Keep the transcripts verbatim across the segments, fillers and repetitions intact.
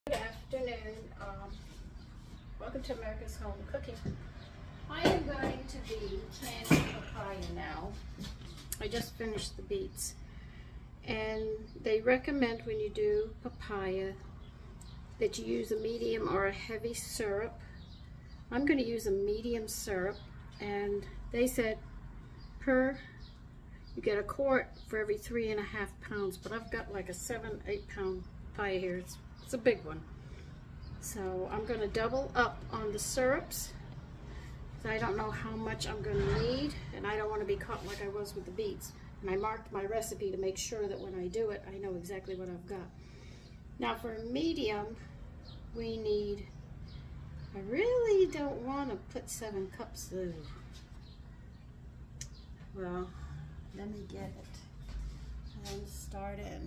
Good afternoon. Um, welcome to America's Home Cooking. I am going to be canning papaya now. I just finished the beets. And they recommend when you do papaya that you use a medium or a heavy syrup. I'm going to use a medium syrup, and they said per you get a quart for every three and a half pounds, but I've got like a seven, eight pound papaya here. It's, it's a big one. So I'm going to double up on the syrups. I don't know how much I'm going to need, and I don't want to be caught like I was with the beets. And I marked my recipe to make sure that when I do it, I know exactly what I've got. Now for medium, we need, I really don't want to put seven cups though. Well, let me get it and start in.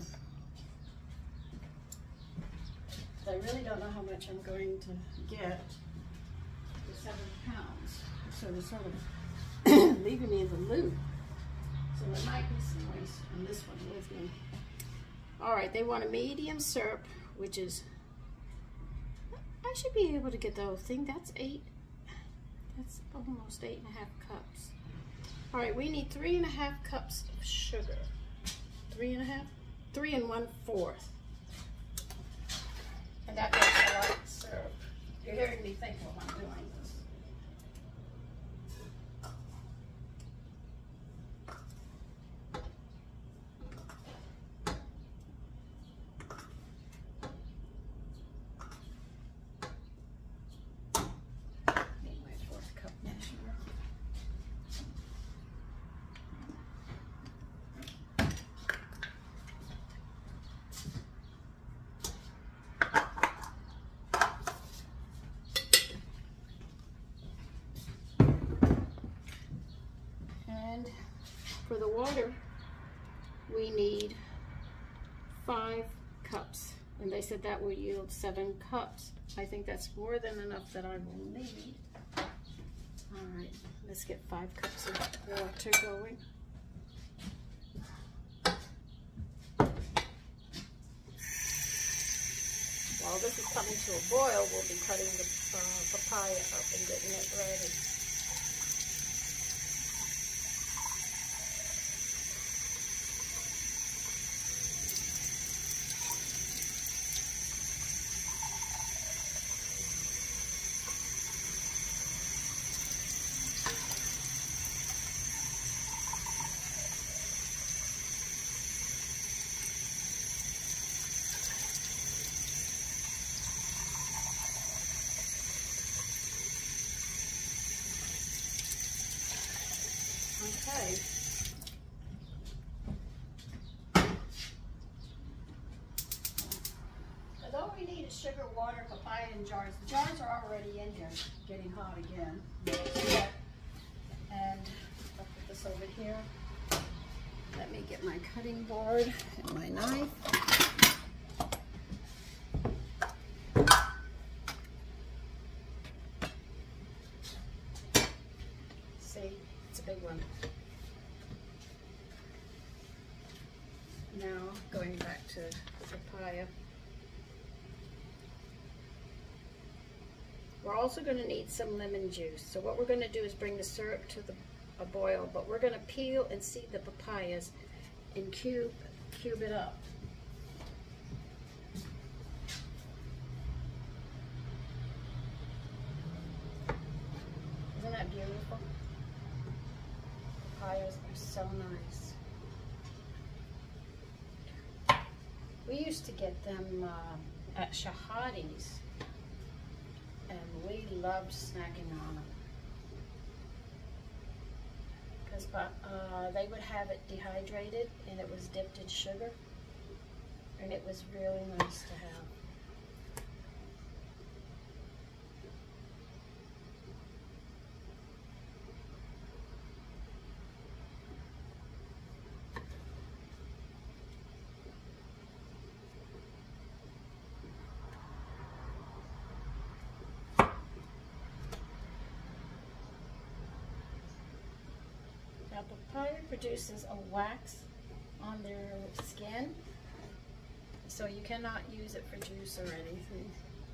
I really don't know how much I'm going to get for seven pounds. So they're sort of leaving me in the loop. So there might be some waste on this one with me. All right, they want a medium syrup, which is, I should be able to get the whole thing. That's eight, that's almost eight and a half cups. All right, we need three and a half cups of sugar. Three and a half? Three and one fourth. And that makes a lot of syrup. You're hearing me think while I'm doing this. Need my fourth cup now. And for the water, we need five cups. And they said that will yield seven cups. I think that's more than enough that I will need. All right, let's get five cups of water going. While this is coming to a boil, we'll be cutting the uh, papaya up and getting it ready. Okay. Although we need is sugar, water, papaya, and jars. The jars are already in here, getting hot again. And I'll put this over here. Let me get my cutting board and my knife. See, it's a big one. Now, going back to the papaya. We're also going to need some lemon juice. So what we're going to do is bring the syrup to the, a boil, but we're going to peel and seed the papayas and cube, cube it up. Isn't that beautiful? Papayas are so nice. We used to get them uh, at Shahadi's, and we loved snacking on them. Because uh, they would have it dehydrated, and it was dipped in sugar, and it was really nice to have. Now, papaya produces a wax on their skin, so you cannot use it for juice or anything.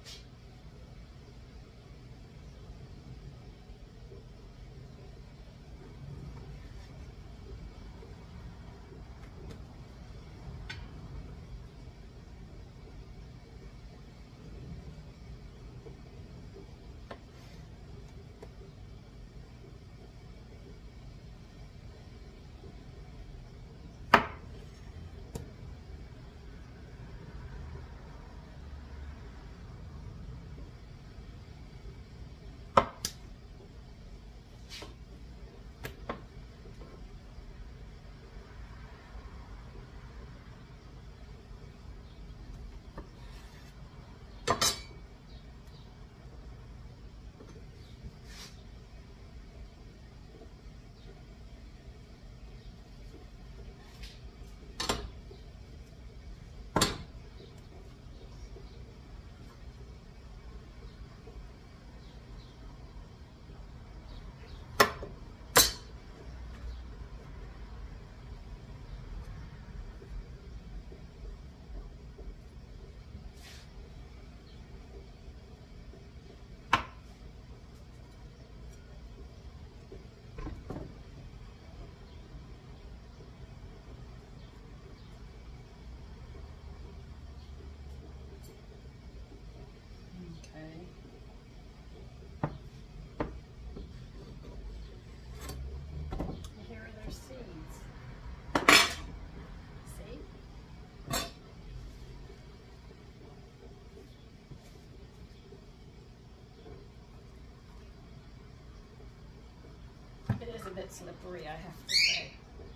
It is a bit slippery, I have to say.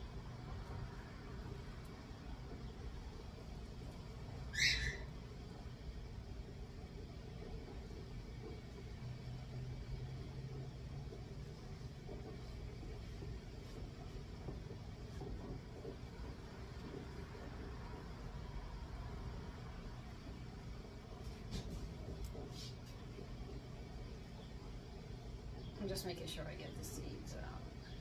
I'm just making sure I get the seeds out.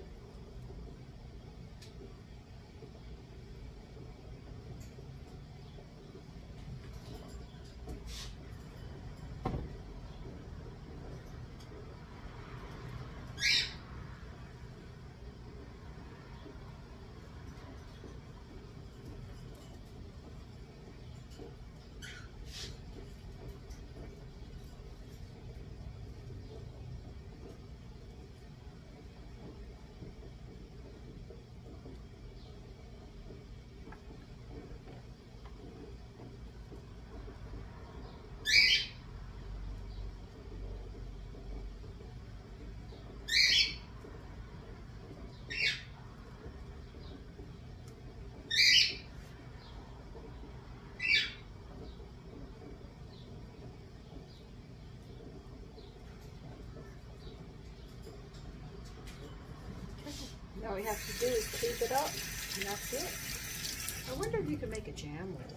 All we have to do is keep it up, and that's it. I wonder if you could make a jam with it.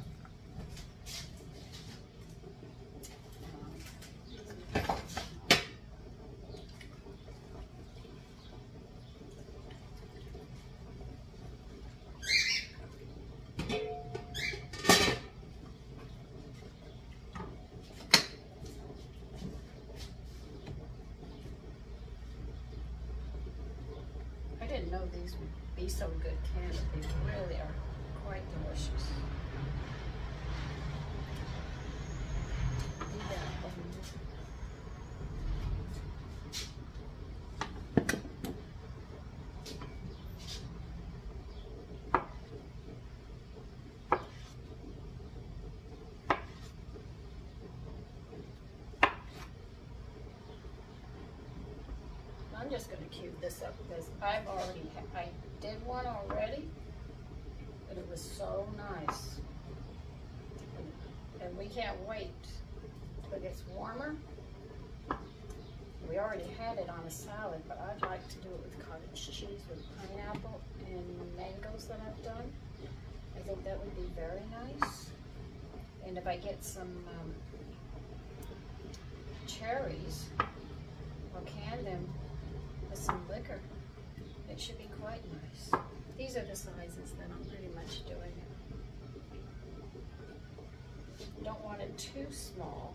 I didn't know these would be so good canned, but they really are quite delicious. I'm just going to cube this up because I've already, I did one already, but it was so nice. And we can't wait till it gets warmer. We already had it on a salad, but I'd like to do it with cottage cheese with pineapple and mangoes that I've done. I think that would be very nice. And if I get some um, cherries, or can them with some liquor, it should be quite nice. These are the sizes that I'm pretty much doing it. You don't want it too small.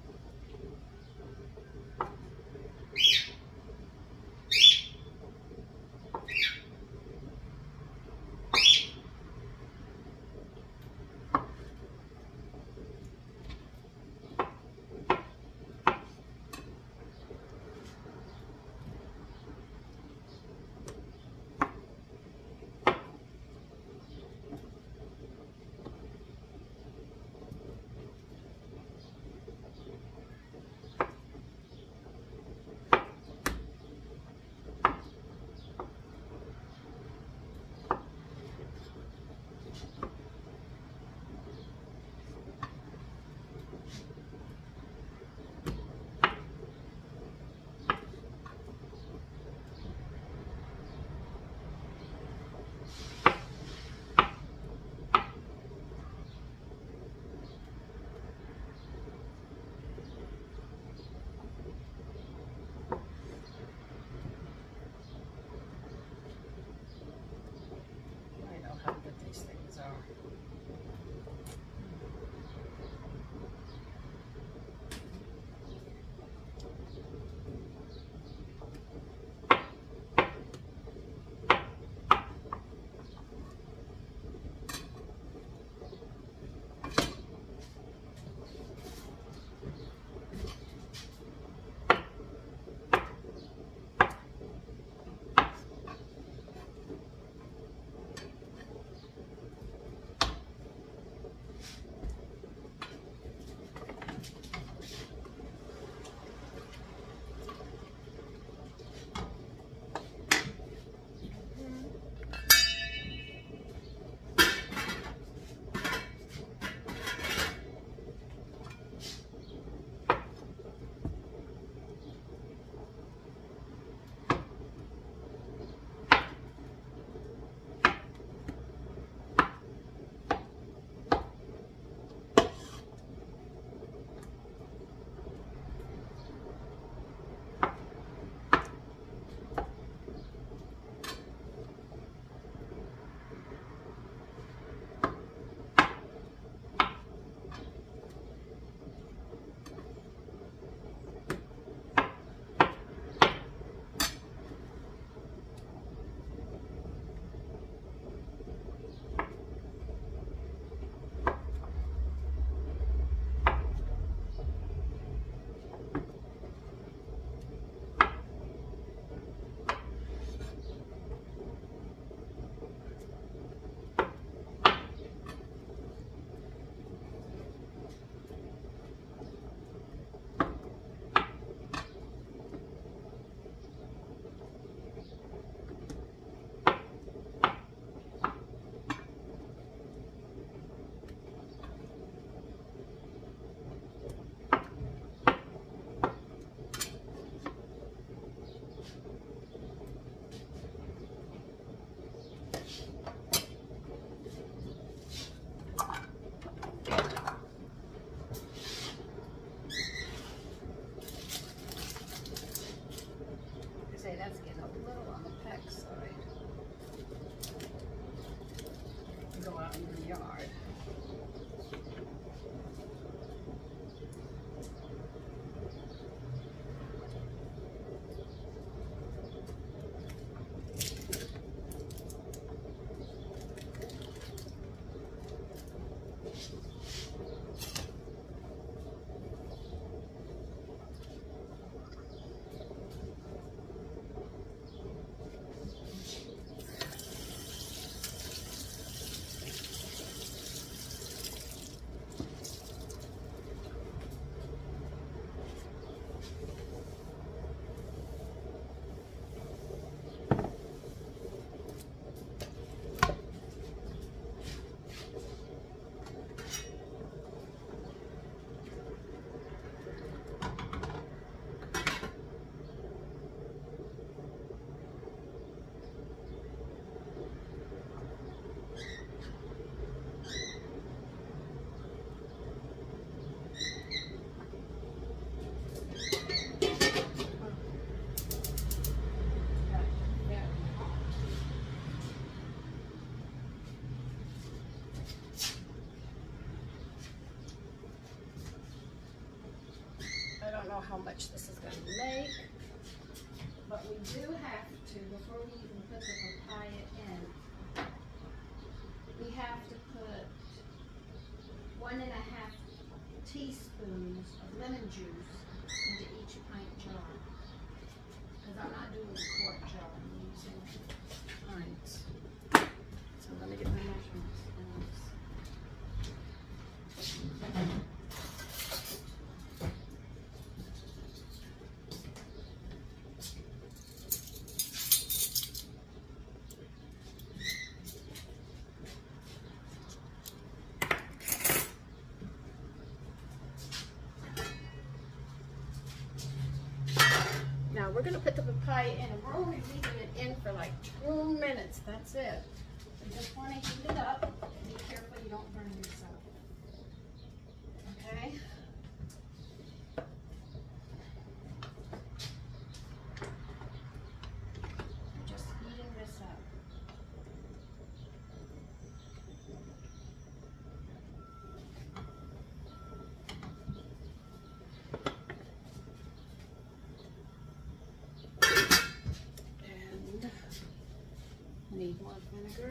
don't know how much this is going to make, but we do have to, before we even put the papaya in, we have to put one and a half teaspoons of lemon juice into each pint jar. Because I'm not doing a quart jar, I'm using pints. So let me get my measurements. Now we're going to put the papaya in, and we're only leaving it in for like two minutes. That's it. You just want to heat it up. Be careful you don't burn yourself. Okay? I'm just heating this up. Need more vinegar.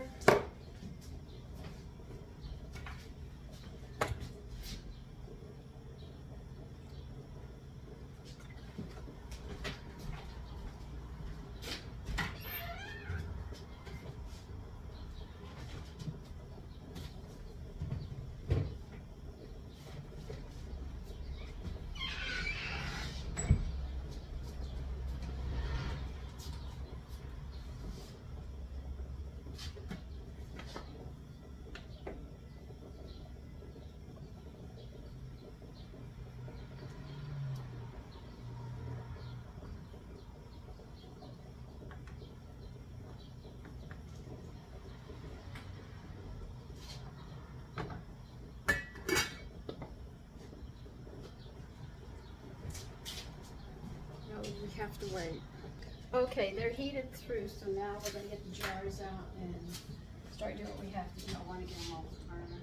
We have to wait. Okay, they're heated through, so now we're going to get the jars out and start doing what we have to do. I want to get them all burner.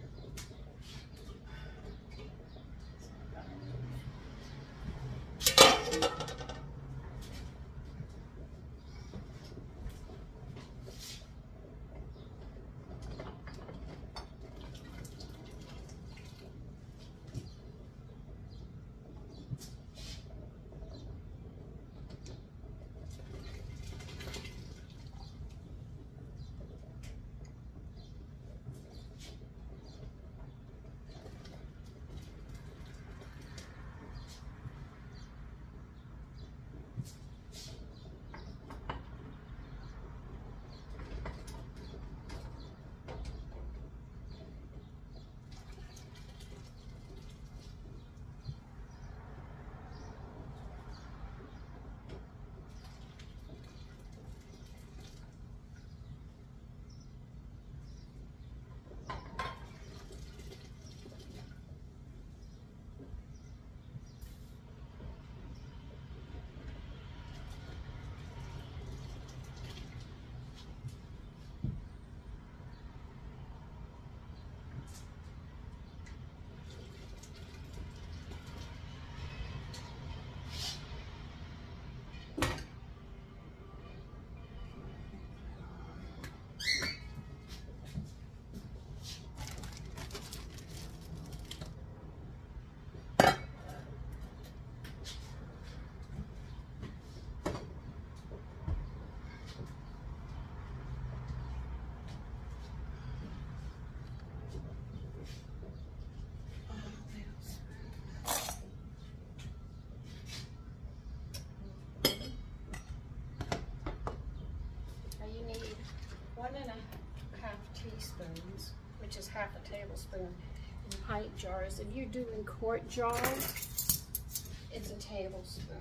One and a half teaspoons, which is half a tablespoon, in pint jars. If you're doing quart jars, it's a tablespoon.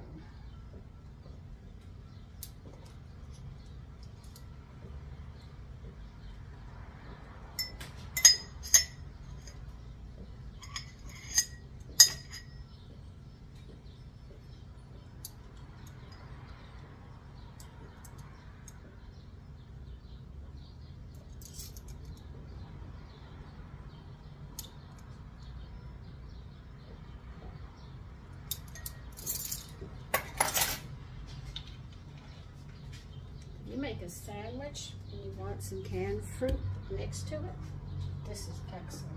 sandwich and you want some canned fruit next to it, this is excellent.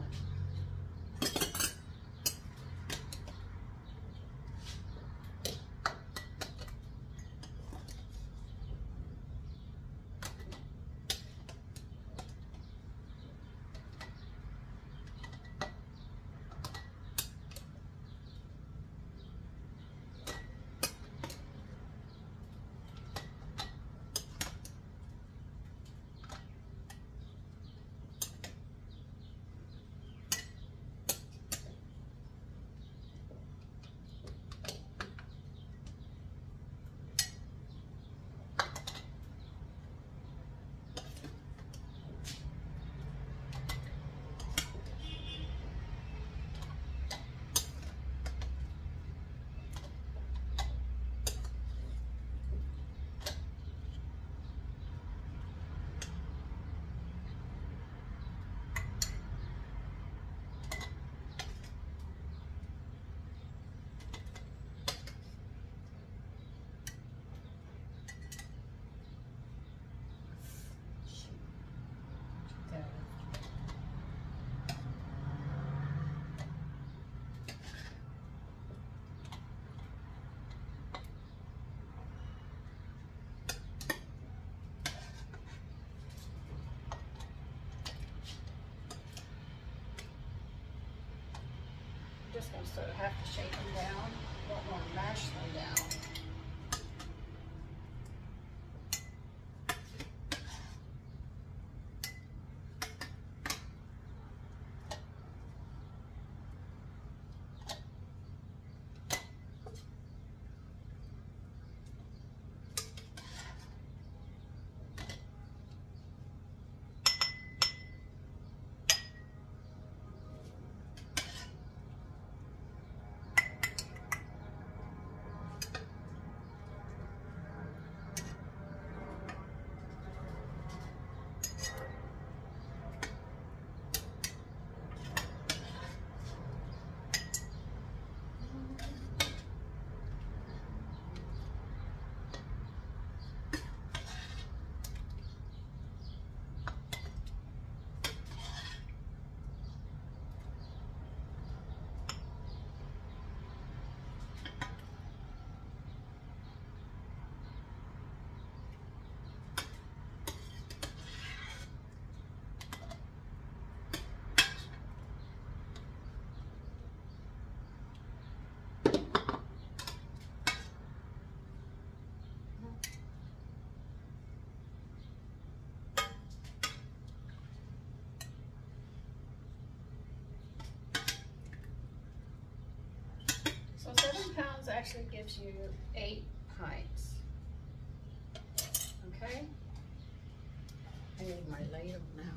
Just going to sort of have to shake them down. Don't want to mash them down. So seven pounds actually gives you eight pints. Okay? I need my ladle now.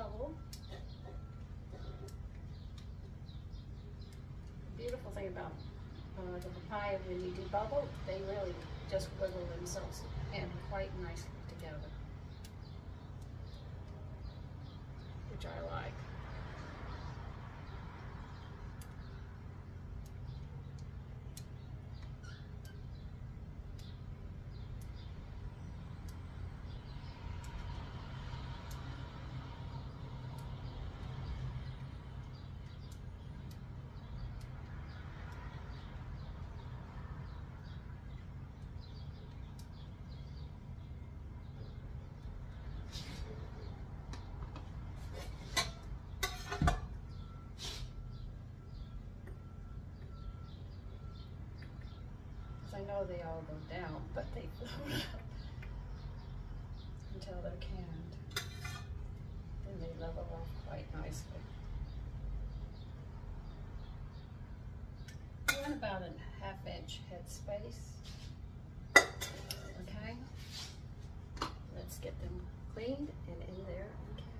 bubble. The beautiful thing about uh, the papaya, when you debubble, they really just wiggle themselves in quite nicely together, which I like. I know they all go down, but they float up until they're canned. Then they level off quite nicely. I want about a half inch head space. Okay, let's get them cleaned and in there and canned.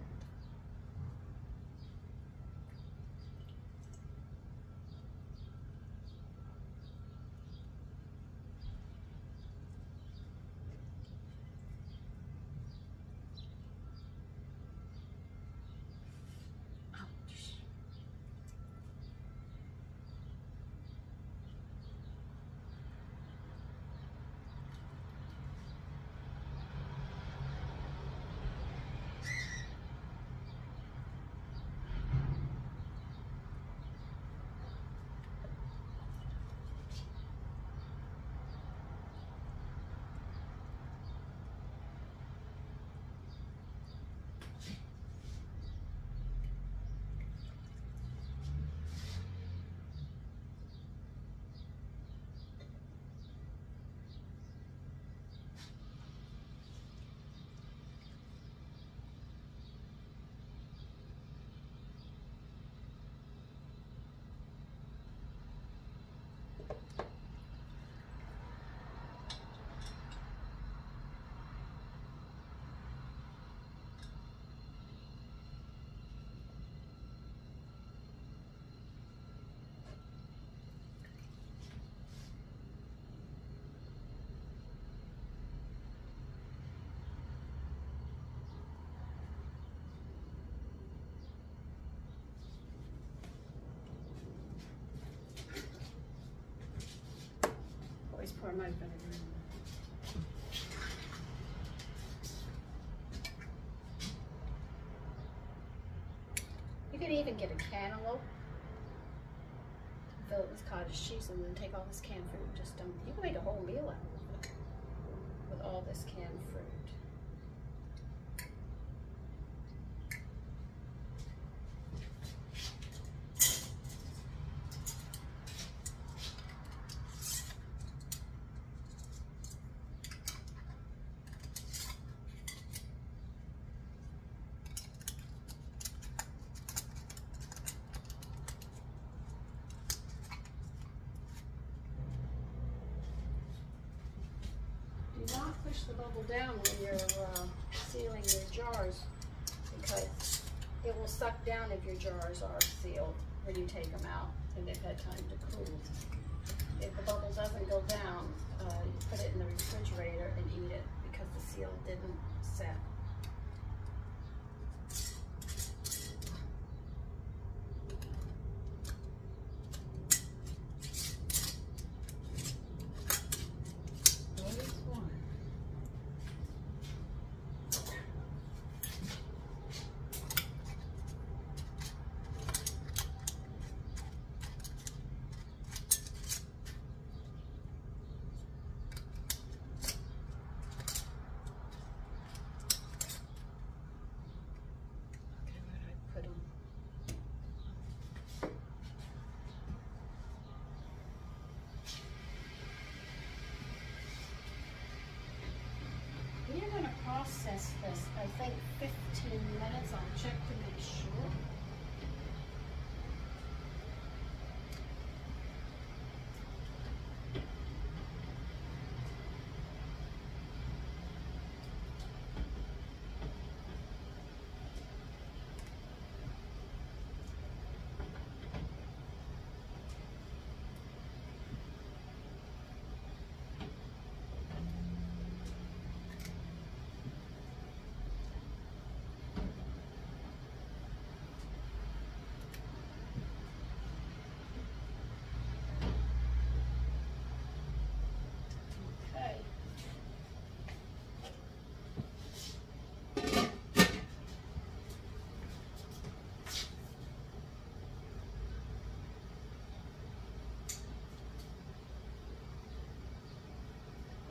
Pour my vinegar in. You could even get a cantaloupe, fill it with cottage cheese, and then take all this canned fruit and just dump it. You can make a whole meal out of it with all this canned fruit. Do not push the bubble down when you're uh, sealing your jars, because it will suck down if your jars are sealed when you take them out and they've had time to cool. If the bubble doesn't go down, uh, you put it in the refrigerator and eat it because the seal didn't set. Process this, I think fifteen minutes. I'll check to make sure.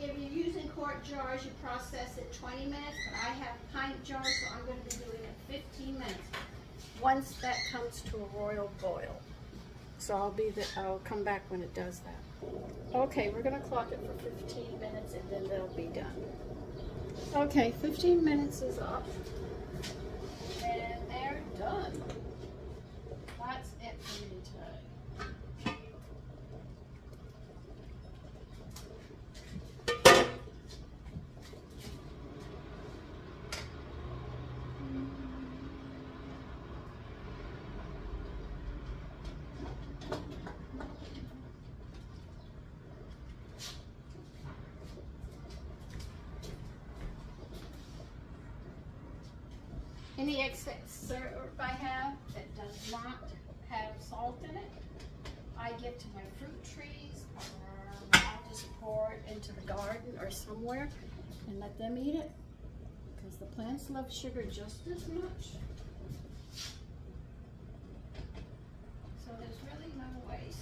if you're using quart jars, you process it twenty minutes, but I have pint jars, so I'm going to be doing it fifteen minutes. Once that comes to a royal boil. So I'll be the, I'll come back when it does that. Okay, we're going to clock it for fifteen minutes and then they'll be done. Okay, fifteen minutes is up. And they're done. That's it for me today. Any excess syrup I have that does not have salt in it, I give to my fruit trees, or I'll just pour it into the garden or somewhere and let them eat it, because the plants love sugar just as much. So there's really no waste.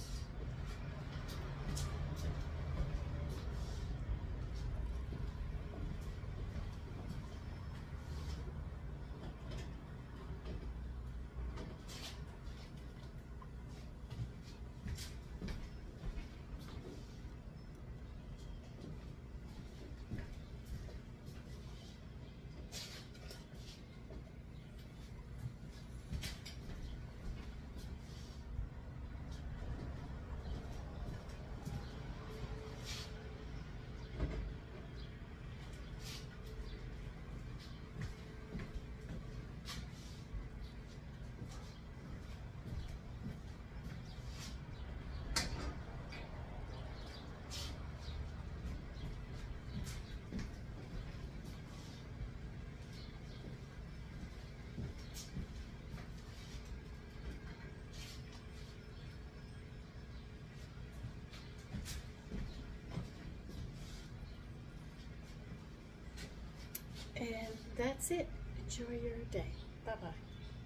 And that's it. Enjoy your day. Bye-bye.